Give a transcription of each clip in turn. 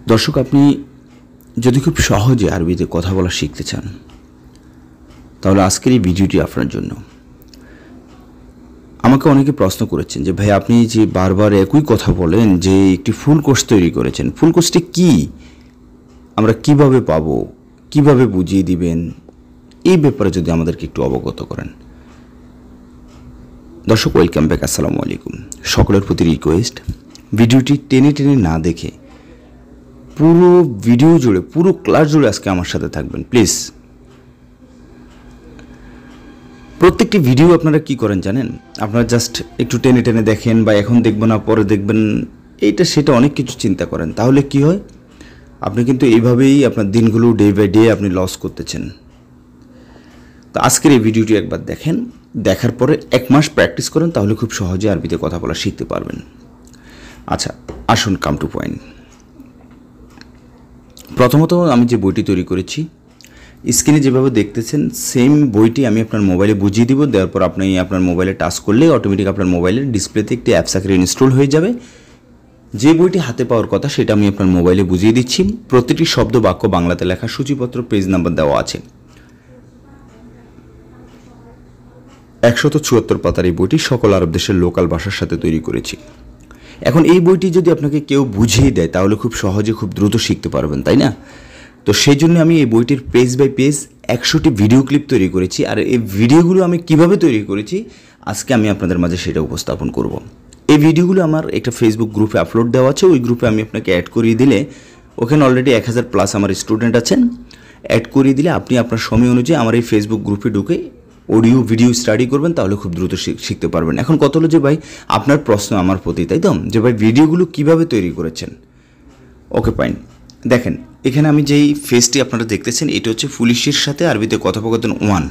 দর্শক, আপনি যদি খুব সহজে আরবিতে কথা বলা শিখতে চান তাহলে আজকের এই ভিডিওটি আপনার জন্য। আমাকে অনেকে প্রশ্ন করেছেন যে ভাই, আপনি যে বারবার একই কথা বলেন, যে একটি ফুল কোর্স তৈরি করেছেন, ফুল কোর্সটি কী, আমরা কিভাবে পাবো, কিভাবে বুঝিয়ে দিবেন, এই ব্যাপারে যদি আমাদেরকে একটু অবগত করেন। দর্শক, ওয়েলকাম ব্যাক, আসসালামু আলাইকুম। সকলের প্রতি রিকোয়েস্ট, ভিডিওটি টেনে টেনে না দেখে পুরো ভিডিও জুড়ে, পুরো ক্লাস জুড়ে আজকে আমার সাথে থাকবেন প্লিজ। প্রত্যেকটি ভিডিও আপনারা কি করেন জানেন? আপনারা জাস্ট একটু টেনে টেনে দেখেন, বা এখন দেখবেন না পরে দেখবেন, এইটা সেটা অনেক কিছু চিন্তা করেন। তাহলে কি হয়, আপনি কিন্তু এইভাবেই আপনার দিনগুলো ডে বাই ডে আপনি লস করতেছেন। তো আজকের এই ভিডিওটি একবার দেখেন, দেখার পরে 1 মাস প্র্যাকটিস করেন, তাহলে খুব সহজে আরবিতে কথা বলা শিখতে পারবেন। আচ্ছা, আসুন কাম টু পয়েন্ট। প্রথমত, আমি যে বইটি তৈরি করেছি, স্ক্রিনে যেভাবে দেখতেছেন সেম বইটি আমি আপনার মোবাইলে বুঝিয়ে দিব। দেওয়ার পর আপনি আপনার মোবাইলে টাচ করলে অটোমেটিক আপনার মোবাইলের ডিসপ্লেতে একটি অ্যাপস আকারে ইনস্টল হয়ে যাবে। যে বইটি হাতে পাওয়ার কথা সেটা আমি আপনার মোবাইলে বুঝিয়ে দিচ্ছি। প্রতিটি শব্দ বাক্য বাংলাতে লেখা, সূচিপত্র, পেজ নাম্বার দেওয়া আছে। 174 পাতার এই বইটি সকল আরব দেশের লোকাল ভাষার সাথে তৈরি করেছি। এখন এই বইটি যদি আপনাকে কেউ বুঝিয়ে দেয় তাহলে খুব সহজে, খুব দ্রুত শিখতে পারবেন, তাই না? তো সেই জন্য আমি এই বইটির পেজ বাই পেজ 100টি ভিডিও ক্লিপ তৈরি করেছি। আর এই ভিডিওগুলো আমি কিভাবে তৈরি করেছি আজকে আমি আপনাদের মাঝে সেটা উপস্থাপন করব। এই ভিডিওগুলো আমার একটা ফেসবুক গ্রুপে আপলোড দেওয়া আছে। ওই গ্রুপে আমি আপনাকে অ্যাড করিয়ে দিলে, ওখানে অলরেডি 1000+ আমার স্টুডেন্ট আছেন, অ্যাড করিয়ে দিলে আপনি আপনার সময় অনুযায়ী আমার এই ফেসবুক গ্রুপে ঢুকে অডিও ভিডিও স্টাডি করবেন, তাহলে খুব দ্রুত শিখতে পারবেন। এখন কত হলো যে ভাই, আপনার প্রশ্ন আমার প্রতি, তাই তো, যে ভাই ভিডিওগুলো কিভাবে তৈরি করেছেন। ওকে ফাইন, দেখেন এখানে আমি যেই ফেসটি আপনারা দেখতেছেন এটা হচ্ছে পুলিশের সাথে আরবিতে কথোপকথন 1।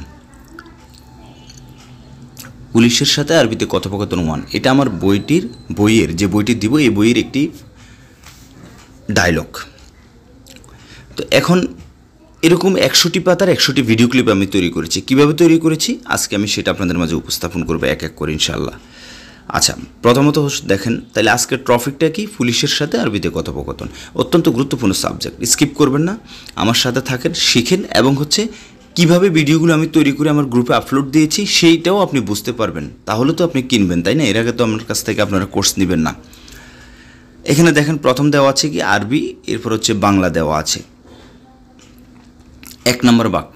পুলিশের সাথে আরবিতে কথোপকথন 1, এটা আমার বইয়ের যে বইটি দিব এই বইয়ের একটি ডায়লগ। তো এখন এরকম 100টি পাতার 100টি ভিডিও ক্লিপ আমি তৈরি করেছি। কিভাবে তৈরি করেছি আজকে আমি সেটা আপনাদের মাঝে উপস্থাপন করবো এক এক করে ইনশাআল্লাহ। আচ্ছা, প্রথমত দেখেন তাহলে আজকের টপিকটা কি, পুলিশের সাথে আরবিতে কথোপকথন। অত্যন্ত গুরুত্বপূর্ণ সাবজেক্ট, স্কিপ করবেন না, আমার সাথে থাকেন, শিখেন, এবং হচ্ছে কিভাবে ভিডিওগুলো আমি তৈরি করে আমার গ্রুপে আপলোড দিয়েছি সেইটাও আপনি বুঝতে পারবেন। তাহলে তো আপনি কিনবেন, তাই না? এর আগে তো আমার কাছ থেকে আপনারা কোর্স নেবেন না। এখানে দেখেন প্রথম দেওয়া আছে কি আরবি, এরপর হচ্ছে বাংলা দেওয়া আছে। 1 নম্বর বাক্য,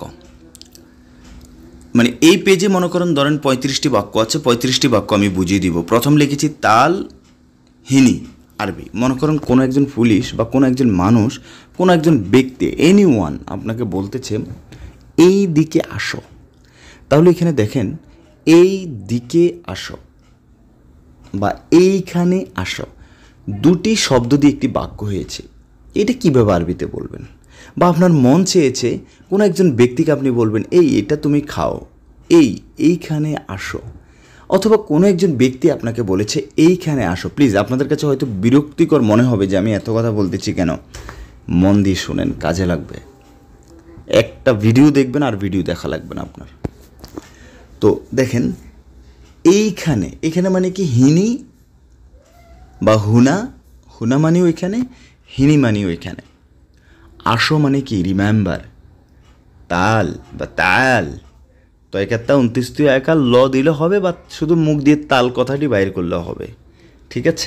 মানে এই পেজে মনে করেন ধরেন 35টি বাক্য আছে, 35টি বাক্য আমি বুঝিয়ে দিব। প্রথম লিখেছি তাল হিনি আরবি। মনে করেন কোনো একজন পুলিশ বা কোনো একজন মানুষ, কোনো একজন ব্যক্তি, এনিওয়ান আপনাকে বলতেছে এই দিকে আসো। তাহলে এখানে দেখেন এই দিকে আসো বা এইখানে আসো, দুটি শব্দ দিয়ে একটি বাক্য হয়েছে। এটা কীভাবে আরবিতে বলবেন? বা আপনার মন চেয়েছে কোনো একজন ব্যক্তিকে আপনি বলবেন এই এটা তুমি খাও, এইখানে আসো। অথবা কোনো একজন ব্যক্তি আপনাকে বলেছে এইখানে আসো। প্লিজ, আপনাদের কাছে হয়তো বিরক্তিকর মনে হবে যে আমি এত কথা বলতেছি কেন। মন দিয়ে শোনেন, কাজে লাগবে। একটা ভিডিও দেখবেন আর ভিডিও দেখা লাগবে না আপনার। তো দেখেন এইখানে, এখানে মানে কি হিনি বা হুনা মানেও এখানে, হিনি মানেও এখানে। আসো মানে কি রিমেম্বার, তাল বা তাল, তো 29 একা ল দিলে হবে, বা শুধু মুখ দিয়ে তাল কথাটি বাইর করলে হবে, ঠিক আছে?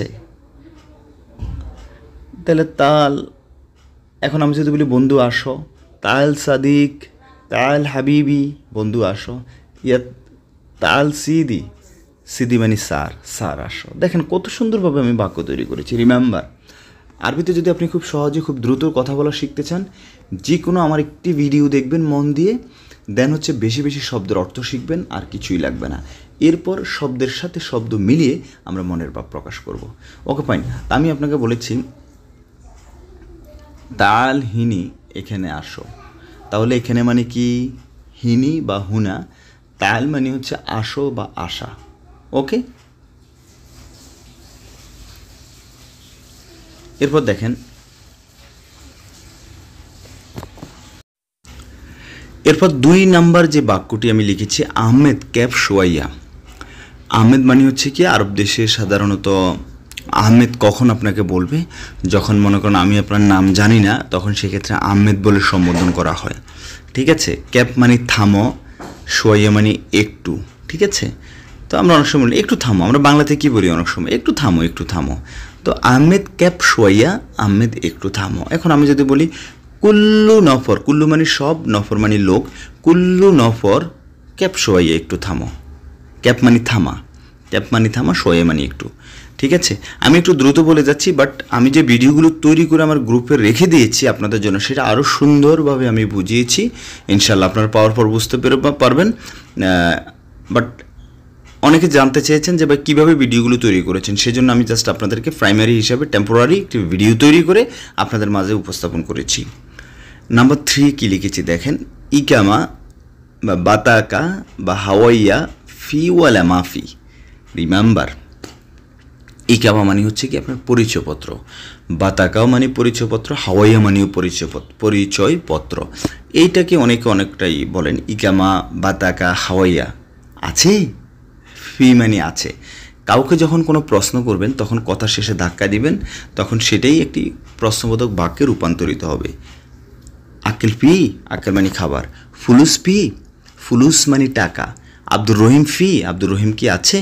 তাহলে তাল, এখন আমি যদি বলি বন্ধু আসো, তাল সাদিক, তাল হাবিবি, বন্ধু আসো। ইয়া তাল সিদি মানে স্যার আসো। দেখেন কত সুন্দরভাবে আমি বাক্য তৈরি করেছি। রিমেম্বার, আরবিতে যদি আপনি খুব সহজে, খুব দ্রুত কথা বলা শিখতে চান, যে কোনো আমার একটি ভিডিও দেখবেন মন দিয়ে, দেন হচ্ছে বেশি বেশি শব্দের অর্থ শিখবেন, আর কিছুই লাগবে না। এরপর শব্দের সাথে শব্দ মিলিয়ে আমরা মনের ভাব প্রকাশ করব। ওকে ফাইন, আমি আপনাকে বলেছি তাল হিনি এখানে আসো। তাহলে এখানে মানে কি হিনি বা হুনা, তাল মানে হচ্ছে আসো বা আসা। ওকে, এরপর দেখেন, এরপর 2 নাম্বার যে বাক্যটি আমি লিখেছি, আহমেদ ক্যাব শোয়াইয়া। আহমেদ মানে হচ্ছে কি আরব দেশে সাধারণত আহমেদ কখন আপনাকে বলবে? যখন মনে করেন আমি আপনার নাম জানি না, তখন সেক্ষেত্রে আহমেদ বলে সম্বোধন করা হয়। ঠিক আছে? ক্যাপ মানে থামো, শোয়াইয়া মানে একটু। ঠিক আছে? তো আমরা অনেক সময় বলি একটু থামো, আমরা বাংলাতে কী বলি অনেক সময়, একটু থামো, একটু থামো। তো আহমেদ ক্যাপ শোয়াইয়া, আহমেদ একটু থামো। এখন আমি যদি বলি কুল্লু নফর, কুল্লু মানে সব, নফর মানে লোক, কুল্লু নফর ক্যাপ শোয়াইয়া একটু থামো। ক্যাপ মানে থামা, ক্যাপ মানে থামা, শোয়াইয়া মানে একটু। ঠিক আছে? আমি একটু দ্রুত বলে যাচ্ছি, বাট আমি যে ভিডিওগুলো তৈরি করে আমার গ্রুপে রেখে দিয়েছি আপনাদের জন্য, সেটা আরও সুন্দরভাবে আমি বুঝিয়েছি। ইনশাল্লাহ আপনারা পাওয়ার পর বুঝতে পারবেন। বাট অনেকে জানতে চেয়েছেন যে ভাই কীভাবে ভিডিওগুলো তৈরি করেছেন, সেজন্য আমি জাস্ট আপনাদেরকে প্রাইমারি হিসাবে টেম্পোরারি একটি ভিডিও তৈরি করে আপনাদের মাঝে উপস্থাপন করেছি। নাম্বার 3 কী লিখেছি দেখেন, ইকামা বা বাতাকা বা হাওয়াইয়া ফি ওয়ালা মাফি। রিমেম্বার, ইকামা মানে হচ্ছে কি আপনার পরিচয়পত্র, বাতাকাও মানে পরিচয়পত্র, হাওয়াইয়া মানেও পরিচয়পত্র। এইটাকে অনেকে অনেকটাই বলেন ইকামা, বাতাকা, হাওয়াইয়া। আছে? ফি মানে আছে। কাউকে যখন কোনো প্রশ্ন করবেন তখন কথা শেষে ধাক্কা দিবেন, তখন সেটাই একটি প্রশ্নবোধক বাক্যে রূপান্তরিত হবে। আকেল ফি, আকেল মানে খাবার। ফুলুস ফি, ফুলুস মানে টাকা। আব্দুর রহিম ফি, আব্দুর রহিম কি আছে?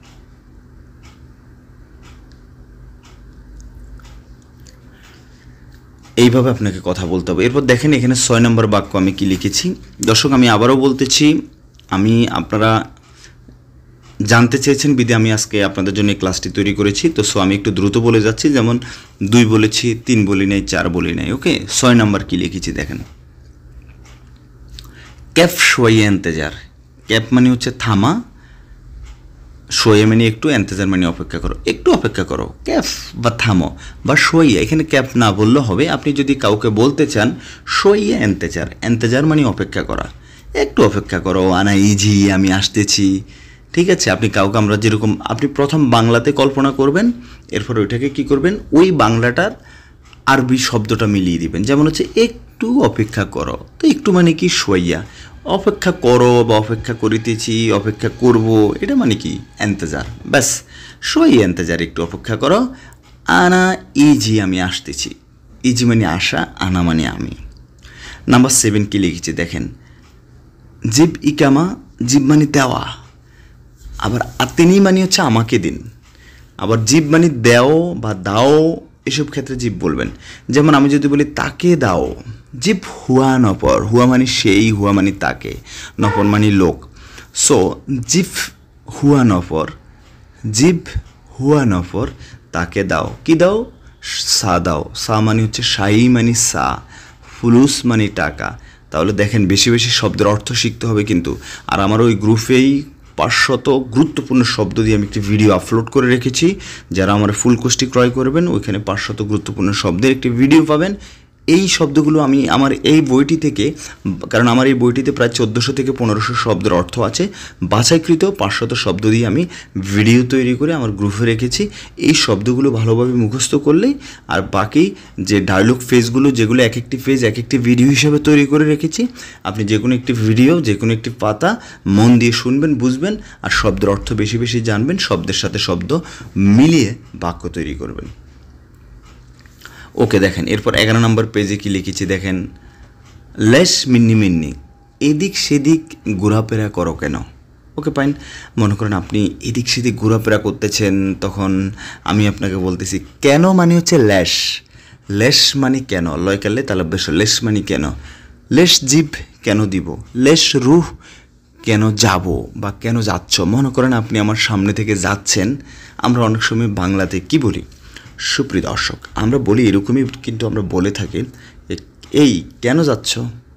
এইভাবে আপনাকে কথা বলতে হবে। এরপর দেখেন এখানে 6 নম্বর বাক্য আমি কি লিখেছি। দর্শক, আমি আবারও বলতেছি, আপনারা জানতে চেয়েছেন বিধে আমি আজকে আপনাদের জন্য এই ক্লাসটি তৈরি করেছি। তো আমি একটু দ্রুত বলে যাচ্ছি, যেমন 2 বলেছি, 3 বলি নাই, 4 বলি নাই। ওকে, 6 নম্বর কি লিখেছি দেখেন, ক্যাফ শোয়াইয়া এন্তেজার। ক্যাপ মানে হচ্ছে থামা, শোয়ে মানে একটু, এন্তেজার মানে অপেক্ষা করো, একটু অপেক্ষা করো। ক্যাফ বা থামো বা শোয়াইয়া, এখানে ক্যাপ না বললেও হবে। আপনি যদি কাউকে বলতে চান শোয়াইয়া এন্তেজার, এন্তেজার মানে অপেক্ষা করা, একটু অপেক্ষা করো, আনা ইজি, আমি আসতেছি। ঠিক আছে? আপনি কাউকে, আমরা যেরকম, আপনি প্রথম বাংলাতে কল্পনা করবেন, এরপর ওইটাকে কি করবেন, ওই বাংলাটার আরবি শব্দটা মিলিয়ে দিবেন। যেমন হচ্ছে একটু অপেক্ষা করো, তো একটু মানে কি শোয়াইয়া, অপেক্ষা করো বা অপেক্ষা করিতেছি, অপেক্ষা করব, এটা মানে কি এন্তেজার। ব্যাস, শোয়াইয়া এন্তেজার, একটু অপেক্ষা করো। আনা ইজি, আমি আসতেছি। ইজি মানে আসা, আনা মানে আমি। নাম্বার 7 কি লিখেছি দেখেন, জিব ইকামা, জিব মানে দেওয়া, আবার আতিনি মানে হচ্ছে আমাকে দিন, আবার জিব মানে দেও বা দাও, এসব ক্ষেত্রে জিব বলবেন। যেমন আমি যদি বলি তাকে দাও, জিব হুয়া নপর, হুয়া মানে সেই, হুয়া মানে তাকে, নপর মানে লোক। সো জিব হুয়া নফর, জিব হুয়া নফর, তাকে দাও। কি দাও? সা দাও। সা মানে হচ্ছে শাহি মানে সা, ফুলুস মানে টাকা। তাহলে দেখেন বেশি বেশি শব্দের অর্থ শিখতে হবে কিন্তু। আর আমার ওই গ্রুপেই 500 গুরুত্বপূর্ণ শব্দ দিয়ে আমি একটি ভিডিও আপলোড করে রেখেছি। যারা আমার ফুল কোর্সটি ক্রয় করবেন, ওইখানে 500 গুরুত্বপূর্ণ শব্দের একটি ভিডিও পাবেন। এই শব্দগুলো আমি আমার এই বইটি থেকে, কারণ আমার এই বইটিতে প্রায় 1400 থেকে 1500 শব্দের অর্থ আছে, বাছাইকৃত 500 শব্দ দিয়ে আমি ভিডিও তৈরি করে আমার গ্রুপে রেখেছি। এই শব্দগুলো ভালোভাবে মুখস্থ করলেই, আর বাকি যে ডায়লগ ফেজগুলো, যেগুলো এক একটি ফেজ এক একটি ভিডিও হিসেবে তৈরি করে রেখেছি, আপনি যে কোনো একটি ভিডিও, যে কোনো একটি পাতা মন দিয়ে শুনবেন, বুঝবেন, আর শব্দের অর্থ বেশি বেশি জানবেন, শব্দের সাথে শব্দ মিলিয়ে বাক্য তৈরি করবেন। ওকে, দেখেন এরপর 11 নম্বর পেজে কি লিখেছি দেখেন, লেশ মিন্নি মিন্নি, এদিক সেদিক ঘোরাফেরা করো কেন। ওকে ফাইন, মনে করেন আপনি এদিক সেদিক ঘোরাফেরা করতেছেন, তখন আমি আপনাকে বলতেছি কেন মানে হচ্ছে লেশ, লেশ মানে কেন, লয় কালে তাহলে বেশ, লেশ মানে কেন, লেশ জিভ কেন দিব, লেশ রুহ কেন যাব বা কেন যাচ্ছ। মনে করেন আপনি আমার সামনে থেকে যাচ্ছেন, আমরা অনেক সময় বাংলাতে কি বলি সুপ্রিয় দর্শক, আমরা বলি এরকমই, কিন্তু আমরা বলে থাকি এই কেন যাচ্ছ,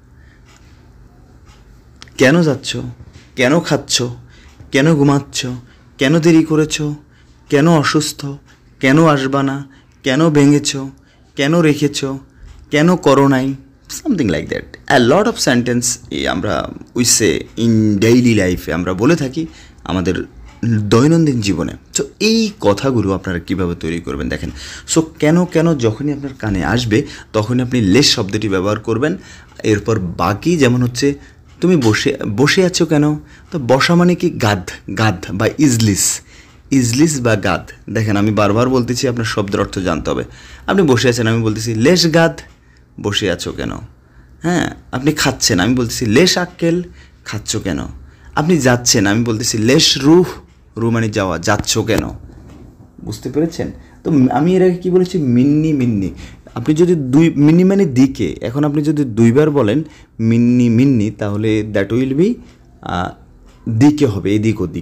কেন যাচ্ছ, কেন খাচ্ছ, কেন ঘুমাচ্ছ, কেন দেরি করেছ, কেন অসুস্থ, কেন আসবা না, কেন ভেঙেছ, কেন রেখেছ, কেন করো নাই, something like that. A lot of sentence আমরা উইসে ইন ডেইলি লাইফে আমরা বলে থাকি আমাদের দৈনন্দিন জীবনে। সো এই কথাগুলো আপনারা কীভাবে তৈরি করবেন দেখেন। সো কেন কেন যখনই আপনার কানে আসবে তখনই আপনি লেশ শব্দটি ব্যবহার করবেন। এরপর বাকি যেমন হচ্ছে তুমি বসে আছো কেন, তো বসা মানে কি গাদ, গাদ বা ইজলিস, ইজলিস বা গাদ। দেখেন আমি বারবার বলতেছি, আপনার শব্দের অর্থ জানতে হবে। আপনি বসে আছেন, আমি বলতেছি লেশ গাদ, বসে আছো কেন? হ্যাঁ, আপনি খাচ্ছেন, আমি বলতেছি লেশ আক্কেল, খাচ্ছ কেন? আপনি যাচ্ছেন, আমি বলতেছি লেশ রুহ, রু মানে যাওয়া, যাচ্ছ কেন? বুঝতে পেরেছেন? তো আমি এর আগে কী বলেছি? মিন্নি মিন্নি। আপনি যদি মিন্নি মানে দিকে, এখন আপনি যদি দুইবার বলেন মিন্নি মিন্নি, তাহলে দ্যাট উইল বি দিকে হবে, এদিক ওদিক।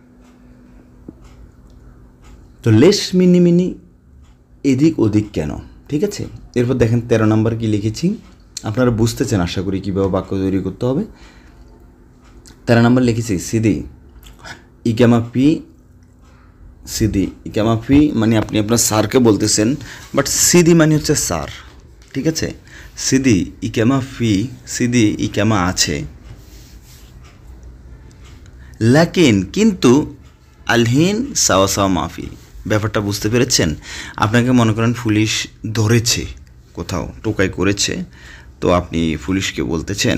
তো লেশ মিন্নি মিন্নি, এদিক ওদিক কেন? ঠিক আছে। এরপর দেখেন 13 নম্বর কি লিখেছি, আপনারা বুঝতেছেন আশা করি কীভাবে বাক্য তৈরি করতে হবে। 13 নম্বর লিখেছি সিদি ইকামা পি। সিদি ইকামা পি মানে আপনি আপনার স্যারকে বলতেছেন, বাট সিদি মানে হচ্ছে স্যার। ঠিক আছে। সিদি ইকামা ফি, সিদি ইকামা আছে, লাকিন কিন্তু আলহিন সাওয়া সাওয়া মাফি। ব্যাপারটা বুঝতে পেরেছেন? আপনাকে মনে করেন পুলিশ ধরেছে, কোথাও টোকাই করেছে, তো আপনি পুলিশকে বলতেছেন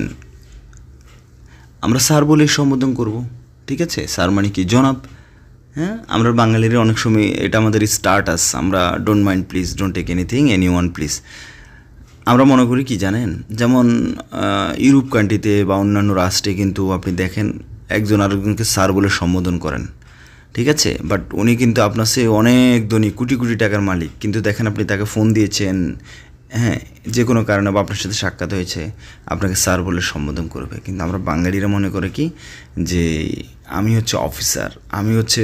আমরা স্যার বলে সম্বোধন করব। ঠিক আছে। স্যার মানে কি? জনাব। হ্যাঁ, আমরা বাঙালিরা অনেক সময় এটা আমাদের স্টার্টাস, আমরা don't mind please, don't take anything, anyone please. আমরা মনে করি কি জানেন, যেমন ইউরোপ কান্ট্রিতে বা অন্যান্য রাষ্ট্রে কিন্তু আপনি দেখেন একজন আরেকজনকে স্যার বলে সম্বোধন করেন। ঠিক আছে। বাট উনি কিন্তু আপনার সে অনেক ধনী, কোটি কোটি টাকার মালিক, কিন্তু দেখেন আপনি তাকে ফোন দিয়েছেন, হ্যাঁ, যে কোনো কারণে বা আপনার সাথে সাক্ষাৎ হয়েছে, আপনাকে স্যার বলে সম্বোধন করবে। কিন্তু আমরা বাঙালিরা মনে করে কি যে আমি হচ্ছে অফিসার, আমি হচ্ছে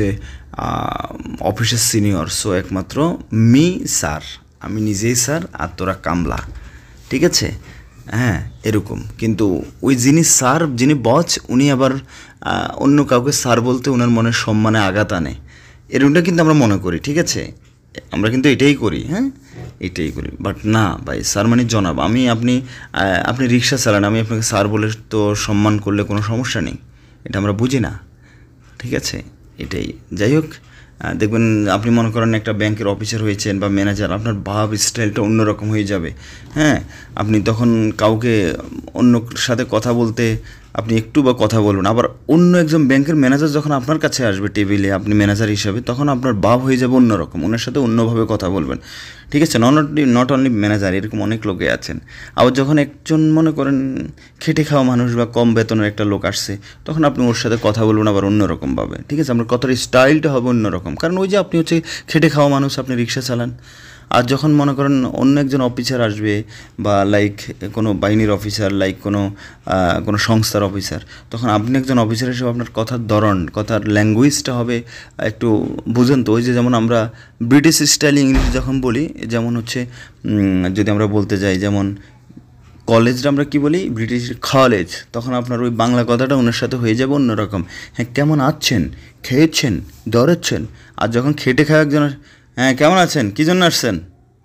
অফিসের সিনিয়র, সো একমাত্র মি স্যার, আমি নিজেই স্যার আর তোরা কামলা। ঠিক আছে। হ্যাঁ, এরকম। কিন্তু ওই যিনি স্যার, যিনি বস, উনি আবার অন্য কাউকে স্যার বলতে ওনার মনের সম্মানে আঘাত আনে, এরকমটা কিন্তু আমরা মনে করি। ঠিক আছে। আমরা কিন্তু এটাই করি। হ্যাঁ, এটাই করি। বাট না ভাই, স্যার মানে জনাব। আপনি রিক্সা চালান, আমি আপনাকে স্যার বলে তো সম্মান করলে কোনো সমস্যা নেই, এটা আমরা বুঝি না। ঠিক আছে। এটাই। যাই হোক, দেখবেন আপনি মনে করেন একটা ব্যাংকের অফিসার হয়েছেন বা ম্যানেজার, আপনার ভাব স্টাইলটা অন্যরকম হয়ে যাবে। হ্যাঁ, আপনি তখন কাউকে অন্য সাথে কথা বলতে আপনি একটু বা কথা বলুন, আবার অন্য একজন ব্যাংকের ম্যানেজার যখন আপনার কাছে আসবে টেবিলে, আপনি ম্যানেজার হিসাবে, তখন আপনার ভাব হয়ে যাবে অন্যরকম, ওনার সাথে অন্যভাবে কথা বলবেন। ঠিক আছে। নট অনলি ম্যানেজার, এরকম অনেক লোকে আছেন। আবার যখন একজন মনে করেন খেটে খাওয়া মানুষ বা কম বেতনের একটা লোক আসছে, তখন আপনি ওর সাথে কথা বলবেন আবার অন্যরকমভাবে। ঠিক আছে। আপনার কথার স্টাইলটা হবে অন্যরকম, কারণ ওই যে আপনি হচ্ছে খেটে খাওয়া মানুষ, আপনি রিক্সা চালান। আর যখন মনে করেন অন্য একজন অফিসার আসবে, বা লাইক কোনো বাহিনীর অফিসার, লাইক কোনো সংস্থার অফিসার, তখন আপনি একজন অফিসার হিসেবে আপনার কথার ধরন, কথার ল্যাঙ্গুয়েজটা হবে একটু, বুঝেন তো? ওই যে যেমন আমরা ব্রিটিশ স্টাইল ইংলিশ যখন বলি, যেমন হচ্ছে যদি আমরা বলতে যাই, যেমন কলেজটা আমরা কি বলি, ব্রিটিশ কলেজ, তখন আপনার ওই বাংলা কথাটা ওনার সাথে হয়ে যাবে অন্যরকম। হ্যাঁ, কেমন আছেন, খেয়েছেন, দৌড়াচ্ছেন। আর যখন খেটে খাওয়া একজন, হ্যাঁ কেমন আছেন, কী জন্য আসছেন,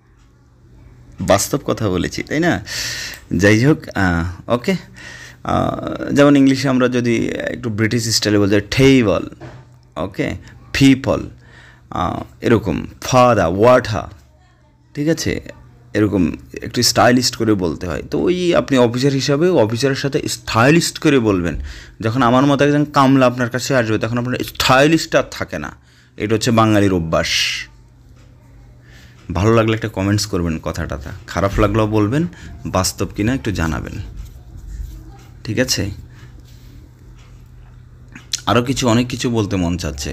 বাস্তব কথা বলেছি, তাই না? যাই হোক, ওকে। যেমন ইংলিশে আমরা যদি একটু ব্রিটিশ স্টাইলে বলতে টেবল, ওকে, পিপল, এরকম ফাদা ওয়াঠা। ঠিক আছে। এরকম একটু স্টাইলিস্ট করে বলতে হয়। তো ওই আপনি অফিসার হিসাবে অফিসারের সাথে স্টাইলিস্ট করে বলবেন। যখন আমার মতো একজন কামলা আপনার কাছে আসবে, তখন আপনার স্টাইলিস্ট আর থাকে না। এটা হচ্ছে বাঙালির অভ্যাস। ভালো লাগলে একটা কমেন্টস করবেন, কথাটা খারাপ লাগলেও বলবেন, বাস্তব কিনা একটু জানাবেন। ঠিক আছে। আরও অনেক কিছু বলতে মন চাচ্ছে।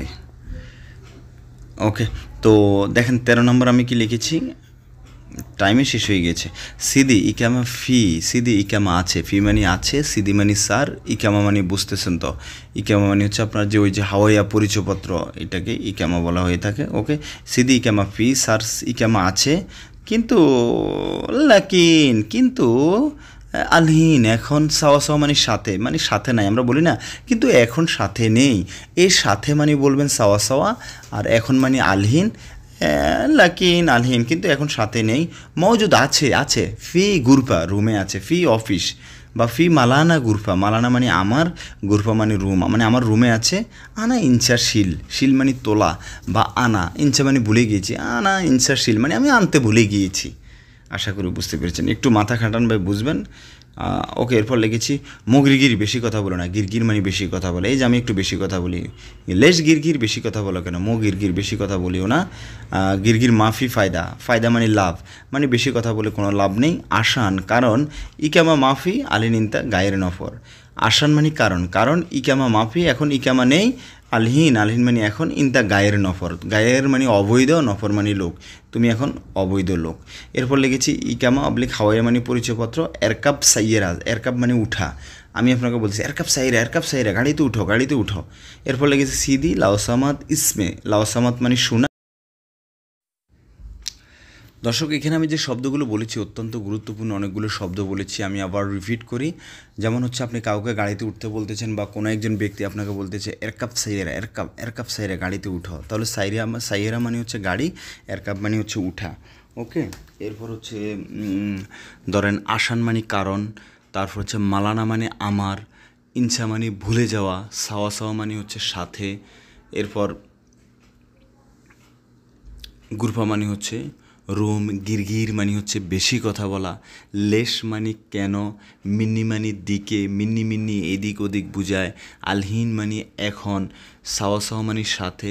ওকে, তো দেখেন 13 নম্বর আমি কি লিখেছি, টাইমে শেষ হয়ে গেছে। সিদি ইকামা ফি, সিদি ইকামা আছে, ফি মানে আছে, সিদি মানে স্যার, ইকামা মানে বুঝতেছেন তো, ইকামা মানে হচ্ছে আপনার যে ওই যে হাওয়াইয়া পরিচয়পত্র, এটাকে ইকামা বলা হয়ে থাকে। ওকে, সিদি ইকামা ফি, স্যার ইকামা আছে, কিন্তু লাকিন কিন্তু আলহিন এখন, সাওয়া সাওয়া মানে সাথে নাই, আমরা বলি না, কিন্তু এখন সাথে নেই। এর সাথে মানে বলবেন সাওয়া সাওয়া, আর এখন মানে আলহিন, লাকিন আলহিন কিন্তু এখন সাথে নেই। মওজুদ আছে, ফি গুরফা রুমে আছে, ফি অফিস, বা ফি মালানা গুরফা, মালানা মানে আমার, গুরফা মানে রুম, মানে আমার রুমে আছে। আনা ইনসার শিল মানে তোলা, বা আনা ইনসা মানে ভুলে গিয়েছি, আনা ইনসার শিল মানে আমি আনতে ভুলে গিয়েছি, আশা করি বুঝতে পেরেছেন, একটু মাথা খাটান ভাই, বুঝবেন। ওকে, এরপর লিখেছি গিরগির, বেশি কথা বলো না। গিরগির মানে বেশি কথা বলে, এই যে আমি একটু বেশি কথা বলি। লেশ গিরগির, বেশি কথা বলো কেন? গিরগির, বেশি কথা বলিও না। গিরগির মাফি ফায়দা, ফায়দা মানে লাভ, মানে বেশি কথা বলে কোনো লাভ নেই। আসান, কারণ ইকামা মাফি আলিনিন্তা গায়ের নফর। আসান মানে কারণ, কারণ ইকামা মাফি, এখন ইকামা নেই। আলহিন, আলহিন মানে এখন, ইনতা গায়ের নফর, গায়ের মানে অবৈধ, নফর মানে লোক, তুমি এখন অবৈধ লোক। এরপর লিখেছি ইকামা অবলিক হাওয়াইয়া মানে পরিচয়পত্র। এরকাব সাইয়েরা, এরকাব মানে উঠা, আমি আপনাকে বলছি এরকাব সাইরা, এরকাব সাইরা, গাড়িতে উঠো, গাড়িতে উঠো। এরপর লিখেছি সিদি লাওসামাত ইসমে, লাওসামাত মানে শোনা। দর্শক, এখানে আমি যে শব্দগুলো বলেছি অত্যন্ত গুরুত্বপূর্ণ অনেকগুলো শব্দ বলেছি, আমি আবার রিপিট করি। যেমন হচ্ছে, আপনি কাউকে গাড়িতে উঠতে বলতেছেন, বা কোনো একজন ব্যক্তি আপনাকে বলতেছে এরকাব সাইয়েরা, এরকাব, এরকাব সাইরা, গাড়িতে উঠো, তাহলে সাইয়েরা মানে হচ্ছে গাড়ি, এরকাব মানে হচ্ছে উঠা। ওকে, এরপর হচ্ছে ধরেন আসান মানে কারণ, তারপর হচ্ছে মালানা মানে আমার, ইনসা মানে ভুলে যাওয়া, সাওয়া সাওয়া মানে হচ্ছে সাথে, এরপর গুরফা মানে হচ্ছে রুম, গিরগির মানে হচ্ছে বেশি কথা বলা, লেশ মানে কেন, মিন্নি মানে দিকে, মিন্নি মিন্নি এদিক ওদিক বুঝায়, আলহিন মানে এখন, সাওয়া সাওয়া মানে সাথে,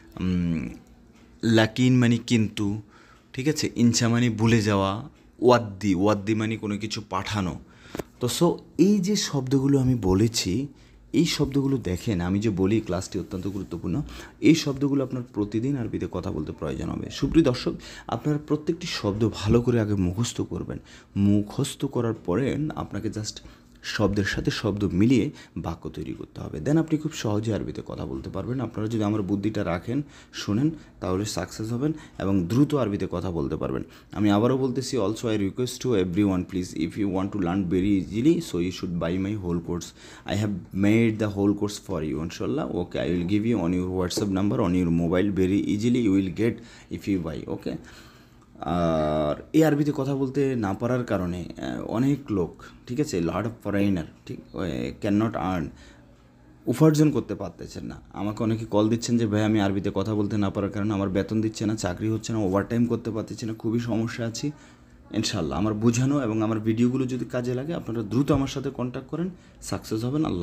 লাকিন মানে কিন্তু, ঠিক আছে, ইনসা মানে ভুলে যাওয়া, ওয়াদ্দি, ওয়াদ্দি মানে কোনো কিছু পাঠানো। তো এই যে শব্দগুলো আমি বলেছি, এই শব্দগুলো দেখেন, আমি যে বলি ক্লাসটি অত্যন্ত গুরুত্বপূর্ণ, এই শব্দগুলো আপনার প্রতিদিন আরবিতে কথা বলতে প্রয়োজন হবে। সুপ্রিয় দর্শক, আপনার প্রত্যেকটি শব্দ ভালো করে আগে মুখস্থ করবেন। মুখস্থ করার পরে আপনাকে জাস্ট শব্দের সাথে শব্দ মিলিয়ে বাক্য তৈরি করতে হবে, দেন আপনি খুব সহজে আরবিতে কথা বলতে পারবেন। আপনারা যদি আমার বুদ্ধিটা রাখেন, শোনেন, তাহলে সাকসেস হবেন এবং দ্রুত আরবিতে কথা বলতে পারবেন। আমি আবারও বলতেছি, also I request to everyone, please, if you want to learn very easily, so you should buy my whole course. I have made the whole course for you, inshallah. Okay, I will give you on your WhatsApp number, on your mobile, very easily you will get if you buy. Okay. আর এই আরবিতে কথা বলতে না পারার কারণে অনেক লোক, ঠিক আছে, লট অফ ফরেনার, ঠিক, ক্যান নট আর্ন, উপার্জন করতে পারতেছেন না। আমাকে অনেকে কল দিচ্ছেন যে ভাই, আমি আরবিতে কথা বলতে না পারার কারণে আমার বেতন দিচ্ছে না, চাকরি হচ্ছে না, ওভারটাইম করতে পারতেছি না, খুবই সমস্যা আছি। ইনশাল্লাহ আমার বোঝানো এবং আমার ভিডিওগুলো যদি কাজে লাগে, আপনারা দ্রুত আমার সাথে কন্ট্যাক্ট করেন, সাকসেস হবেন। আল্লাহ।